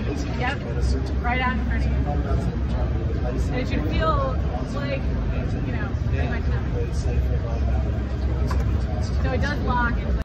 Yep, right out in front of you. And it should feel like, you know, pretty much nothing. So it does lock.